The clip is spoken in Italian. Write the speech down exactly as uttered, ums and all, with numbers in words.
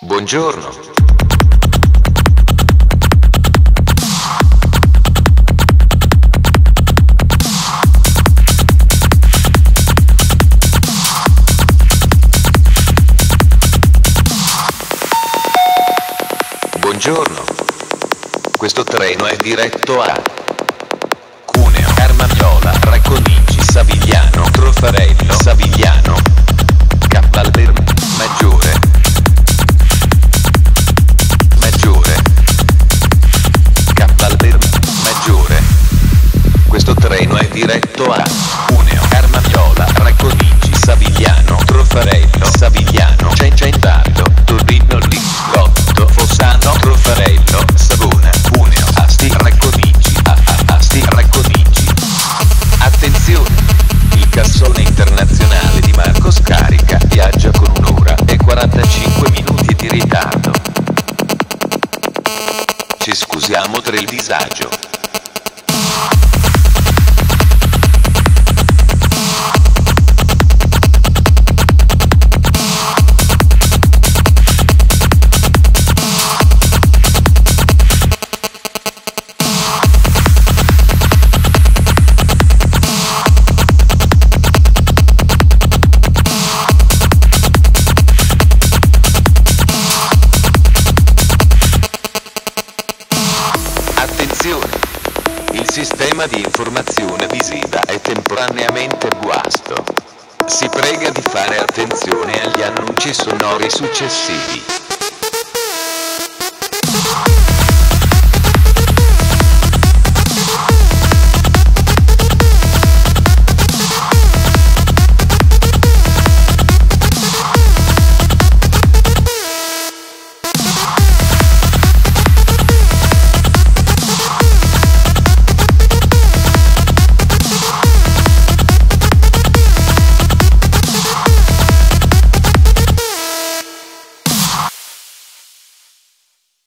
Buongiorno. Buongiorno. Questo treno è diretto a Cuneo, Carmagnola, Racconigi, Savigliano, Trofarello, Savigliano, Campalberm, Maggiore, Maggiore, Campalberm, Maggiore. Questo treno è diretto a Cuneo, Carmagnola, Racconigi, Savigliano, Trofarello, Savigliano, Cententaglio, Torino, Lingotto, Fossano, Trofarello, Savona, Cuneo, Asti, Racconigi, a, a, Asti, Racconigi. Attenzione! Il cassone internazionale di Marco Scarica viaggia con un'ora e quarantacinque minuti di ritardo. Ci scusiamo per il disagio. Il sistema di informazione visiva è temporaneamente guasto. Si prega di fare attenzione agli annunci sonori successivi.